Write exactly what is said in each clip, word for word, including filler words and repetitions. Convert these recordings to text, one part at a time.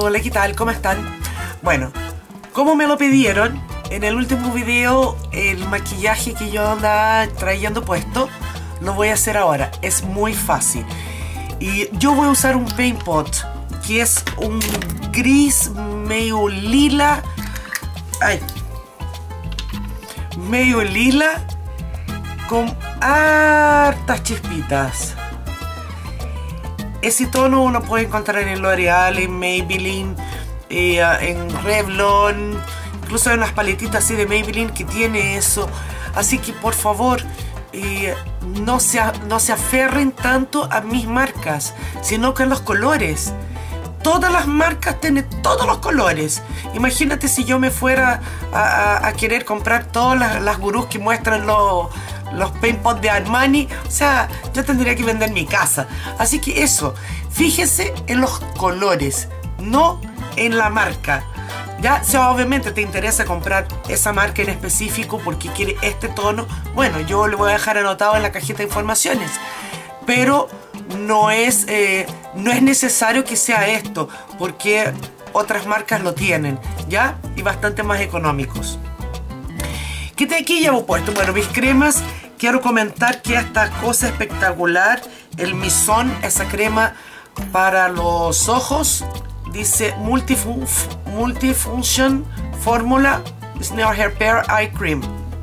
Hola, ¿qué tal? ¿Cómo están? Bueno, como me lo pidieron, en el último video el maquillaje que yo andaba trayendo puesto lo voy a hacer ahora. Es muy fácil. Y yo voy a usar un paint pot, que es un gris medio lila. Ay. Medio lila con hartas chispitas. Ese tono uno puede encontrar en L'Oreal, en Maybelline, eh, en Revlon. Incluso hay unas paletitas así de Maybelline que tiene eso. Así que por favor, eh, no, se, no se aferren tanto a mis marcas, sino que a los colores. Todas las marcas tienen todos los colores. Imagínate si yo me fuera a, a, a querer comprar todas las, las gurús que muestran los... los paint pots de Armani. O sea, yo tendría que vender mi casa. Así que eso, fíjese en los colores, no en la marca. Ya, si obviamente te interesa comprar esa marca en específico porque quiere este tono, bueno, yo le voy a dejar anotado en la cajita de informaciones. Pero no es, eh, no es necesario que sea esto, porque otras marcas lo tienen, ¿ya? Y bastante más económicos. ¿Qué te aquí llevo puesto? Bueno, mis cremas. Quiero comentar que esta cosa espectacular, el Mizone, esa crema para los ojos, dice Multifun Multifunction Formula Snail Hair Repair Eye Cream.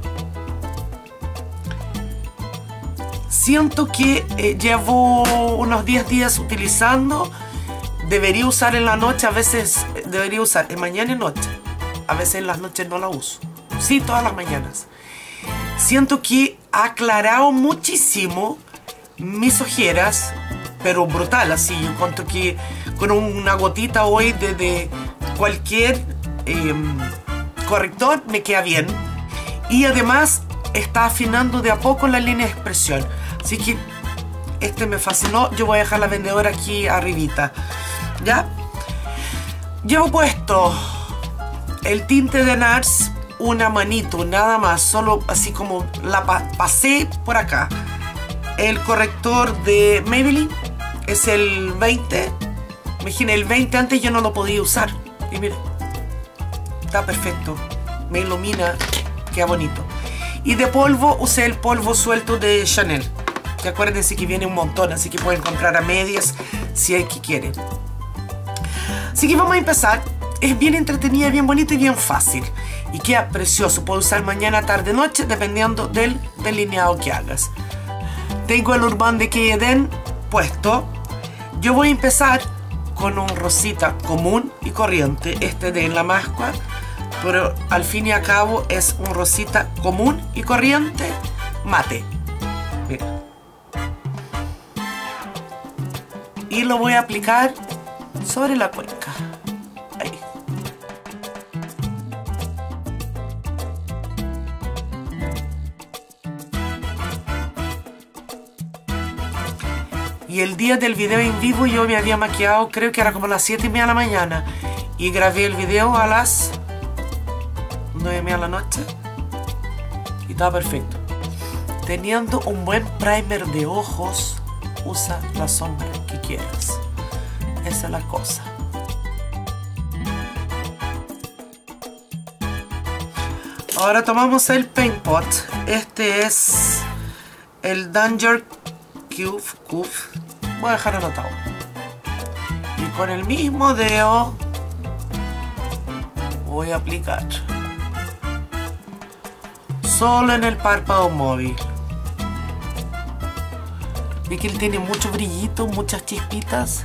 Siento que eh, llevo unos diez días utilizando. Debería usar en la noche, a veces debería usar en mañana y noche. A veces en las noches no la uso. Sí, todas las mañanas. Siento que ha aclarado muchísimo mis ojeras, pero brutal, así. Yo encuentro que con una gotita hoy de, de cualquier eh, corrector me queda bien. Y además está afinando de a poco la línea de expresión. Así que este me fascinó. Yo voy a dejar la vendedora aquí arribita. ¿Ya? Llevo puesto el tinte de NARS. Una manito, nada más, solo así como la pa pasé por acá. El corrector de Maybelline es el veinte. Imaginen, el veinte antes yo no lo podía usar. Y miren, está perfecto. Me ilumina, queda bonito. Y de polvo usé el polvo suelto de Chanel. Que acuérdense que viene un montón, así que pueden comprar a medias si hay que quieren. Así que vamos a empezar. Es bien entretenida, bien bonito y bien fácil. Y queda precioso. Puedo usar mañana, tarde, noche, dependiendo del delineado que hagas. Tengo el Urban Decay Eden puesto. Yo voy a empezar con un rosita común y corriente. Este de La Máscara. Pero al fin y al cabo es un rosita común y corriente mate. Mira. Y lo voy a aplicar sobre la cuenca. Ahí. Y el día del video en vivo yo me había maquillado, creo que era como a las siete y media de la mañana. Y grabé el video a las nueve y media de la noche. Y estaba perfecto. Teniendo un buen primer de ojos, usa la sombra que quieras. Esa es la cosa. Ahora tomamos el paint pot. Este es el Danger Cube. Cube. Voy a dejar anotado. Y con el mismo dedo voy a aplicar. Solo en el párpado móvil. Ve que él tiene mucho brillito, muchas chispitas.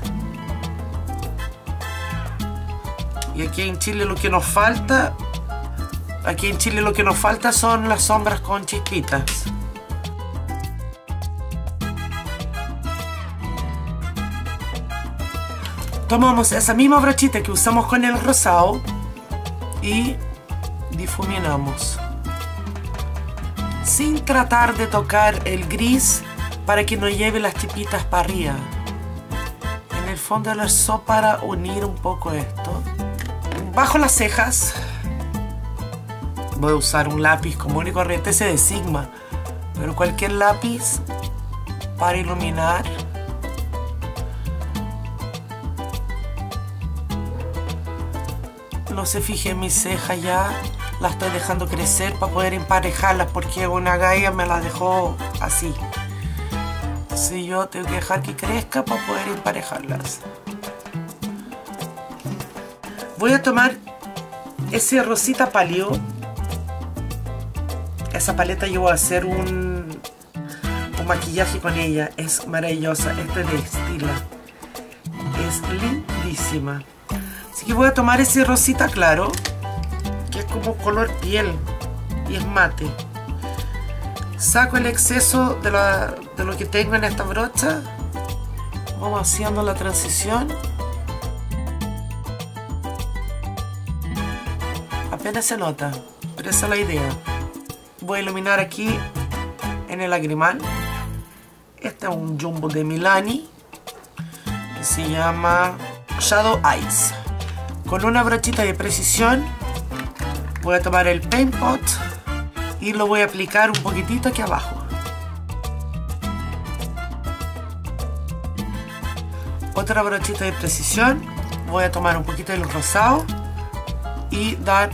Y aquí en Chile lo que nos falta... Aquí en Chile lo que nos falta son las sombras con chispitas. Tomamos esa misma brochita que usamos con el rosado y difuminamos. Sin tratar de tocar el gris para que no lleve las chispitas para arriba. En el fondo lo uso para unir un poco esto. Bajo las cejas voy a usar un lápiz común y corriente, ese de Sigma, pero cualquier lápiz para iluminar. no se fije en mis cejas ya. Las estoy dejando crecer para poder emparejarlas porque una galla me las dejó así. Entonces yo tengo que dejar que crezca para poder emparejarlas. Voy a tomar ese rosita pálido. Esa paleta yo voy a hacer un, un maquillaje con ella. Es maravillosa. Esta es de Stila. Es lindísima. Así que voy a tomar ese rosita claro, que es como color piel y es mate. Saco el exceso de, la, de lo que tengo en esta brocha. Vamos haciendo la transición. Apenas se nota, pero esa es la idea. Voy a iluminar aquí en el lagrimal. Este es un jumbo de Milani que se llama Shadow Eyes. Con una brochita de precisión voy a tomar el Paint Pot y lo voy a aplicar un poquitito aquí abajo. Otra brochita de precisión. Voy a tomar un poquito del rosado y dar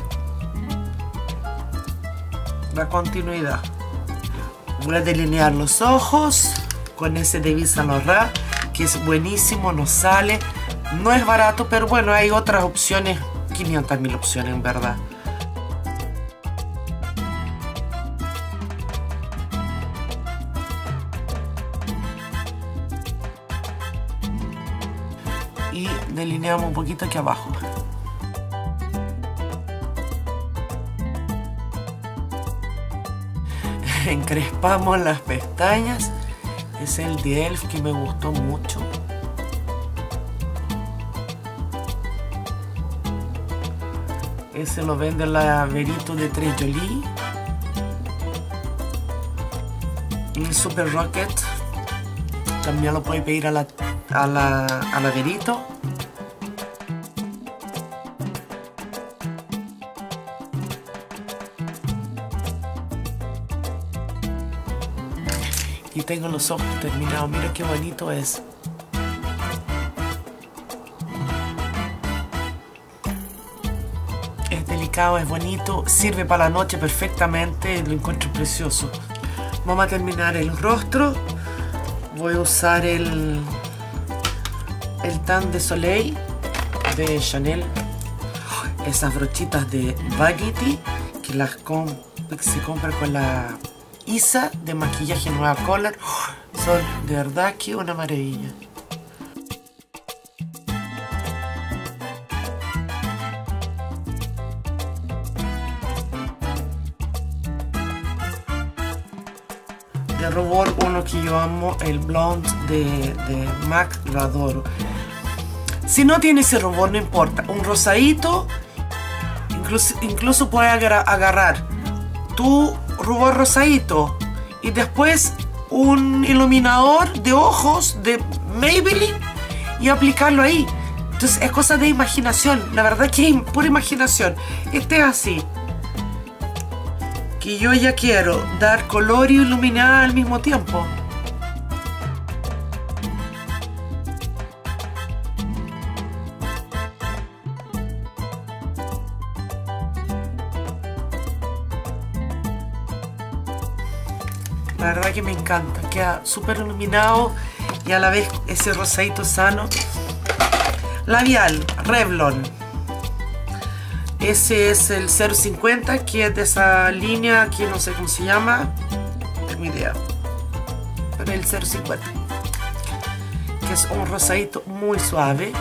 la continuidad. Voy a delinear los ojos con ese de Yves Saint Laurent, que es buenísimo, nos sale. No es barato, pero bueno, hay otras opciones, quinientas mil opciones en verdad. Y delineamos un poquito aquí abajo. Encrespamos las pestañas. Es el de Elf que me gustó mucho. Ese lo vende la Verito de Tres Jolie. El Super Rocket también lo puede pedir a la, a la, a la Verito. Y tengo los ojos terminados. Mira qué bonito es. Es delicado, es bonito. Sirve para la noche perfectamente. Lo encuentro precioso. Vamos a terminar el rostro. Voy a usar el, el Tan de Soleil de Chanel. Esas brochitas de Vanity que las comp se compran con la Isa de maquillaje Nueva Color. Son de verdad que una maravilla. De rubor, uno que yo amo, el Blonde de, de MAC, lo adoro. Si no tiene ese rubor, no importa. Un rosadito, incluso, incluso puedes agar agarrar tu rubor rosadito y después un iluminador de ojos de Maybelline y aplicarlo ahí. Entonces es cosa de imaginación. La verdad que es pura imaginación. Este es así. Que yo ya quiero dar color y iluminar al mismo tiempo. La verdad que me encanta. Queda súper iluminado y a la vez ese rosadito sano. Labial Revlon. Ese es el cero cincuenta, que es de esa línea que no sé cómo se llama. No tengo idea. Pero el cero cincuenta. Que es un rosadito muy suave.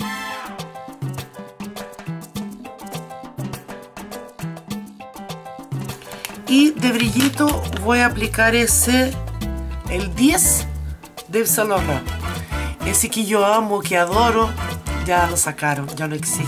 Y de brillito voy a aplicar ese, el diez de Yves Saint Laurent. Ese que yo amo, que adoro, ya lo sacaron, ya no existe.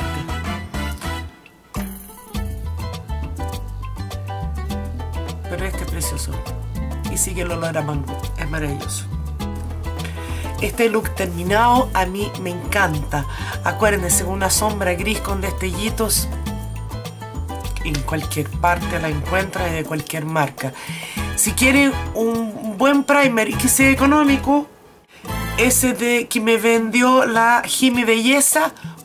Pero este es precioso. Y sigue el olor a mango. Es maravilloso. Este look terminado a mí me encanta. Acuérdense, una sombra gris con destellitos. En cualquier parte la encuentra, de cualquier marca. Si quieren un buen primer y que sea económico, ese de que me vendió la Jimmy Belleza,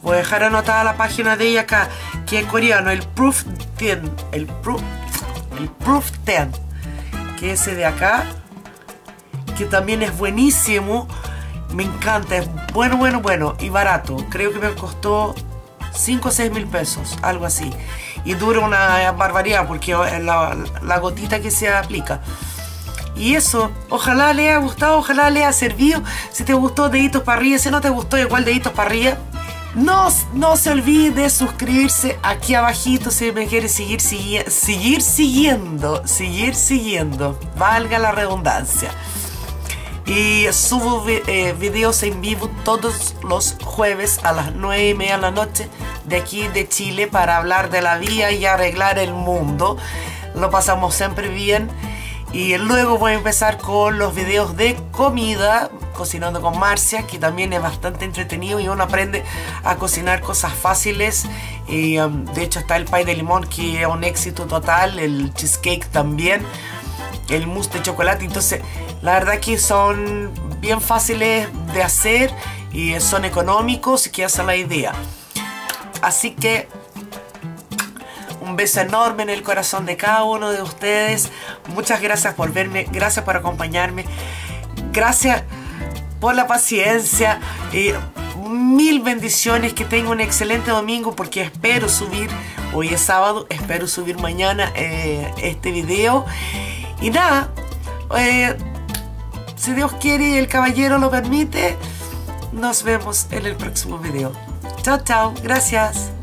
Voy a dejar anotada la página de ella acá, que es coreano, el Proof diez, el Proof, el Proof diez, que es ese de acá, que también es buenísimo, me encanta, es bueno, bueno, bueno y barato. Creo que me costó cinco o seis mil pesos, algo así, y dura una barbaridad porque es la, la gotita que se aplica. Y eso, ojalá le haya gustado, ojalá le haya servido. Si te gustó, deditos para arriba. Si no te gustó, igual deditos para arriba. No, no se olvide de suscribirse aquí abajito si me quiere seguir, seguir, seguir siguiendo, seguir siguiendo, valga la redundancia. Y subo eh, videos en vivo todos los jueves a las nueve y media de la noche de aquí de Chile para hablar de la vida y arreglar el mundo. Lo pasamos siempre bien. Y luego voy a empezar con los videos de comida, cocinando con Marcia, que también es bastante entretenido y uno aprende a cocinar cosas fáciles. Y, um, de hecho está el pie de limón, que es un éxito total, el cheesecake también, el mousse de chocolate. Entonces la verdad que son bien fáciles de hacer y son económicos, que esa es la idea. Así que un beso enorme en el corazón de cada uno de ustedes. Muchas gracias por verme, gracias por acompañarme, gracias por la paciencia. Eh, mil bendiciones, que tengan un excelente domingo, porque espero subir, hoy es sábado, espero subir mañana eh, este video. Y nada, eh, si Dios quiere y el caballero lo permite, nos vemos en el próximo video. Chao, chao, gracias.